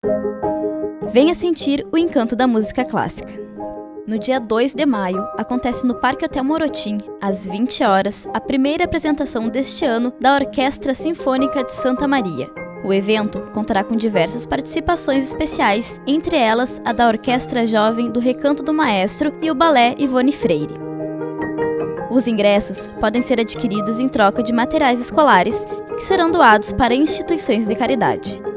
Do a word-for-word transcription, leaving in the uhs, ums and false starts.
Venha sentir o encanto da música clássica. No dia dois de maio, acontece no Parque Hotel Morotim, às vinte horas, a primeira apresentação deste ano da Orquestra Sinfônica de Santa Maria. O evento contará com diversas participações especiais, entre elas a da Orquestra Jovem do Recanto do Maestro e o Balé Ivone Freire. Os ingressos podem ser adquiridos em troca de materiais escolares, que serão doados para instituições de caridade.